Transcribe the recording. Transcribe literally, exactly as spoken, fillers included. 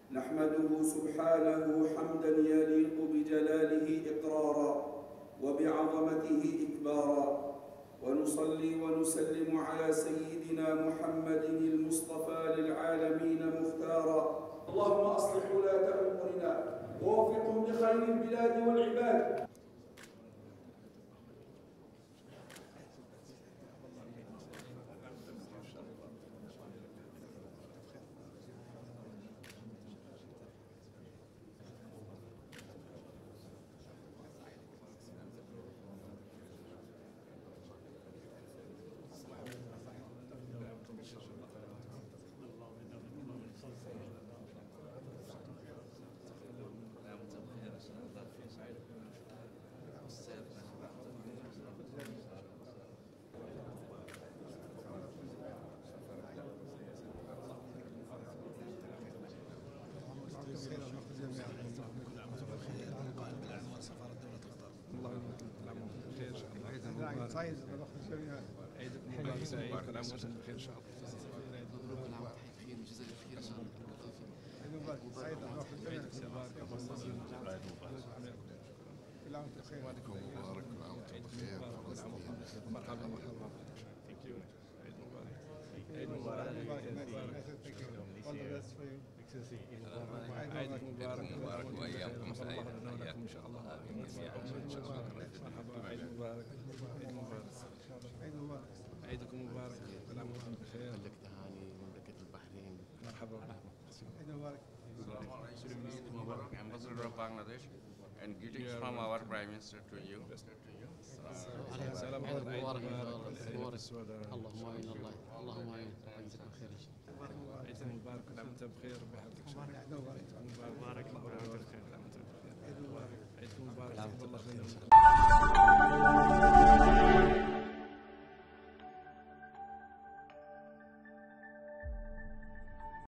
نحمده سبحانه حمدا يليق بجلاله إقرارا وبعظمته إكبارا، ونصلي ونسلم على سيدنا محمد المصطفى للعالمين مختارا. اللهم أصلح ولاة أمورنا ووفقهم لخير البلاد والعباد. سعيد عيدكم مبارك سعيد، كل عام وانتم بخير ان شاء الله. مبروك العام وانتم بخير، جزاك خير ان شاء الله. عيد مبارك سعيد، عيدك مبارك، كل عام وانتم بخير. عيدكم مبارك، كل عام وانتم بخير. مرحبا مرحبا. عيد مبارك. عيد مبارك. عيد مبارك مبارك وايامكم سعيده ان شاء الله. مرحبا، عيد مبارك. عيد مبارك. عيد مبارك. عيدكم مبارك، كل عام وانتم بخير. لك تهاني مملكة البحرين. مرحبا. عيد مبارك. Ambassador of Bangladesh, and greetings from our Prime Minister to you. السلام عيدك مبارك ان شاء الله. عليكم. اللهم امين. الله اللهم امين. جزاكم خير ان شاء الله. عيد مبارك، كل عام وانتم بخير، ربي يحفظك. عيد مبارك.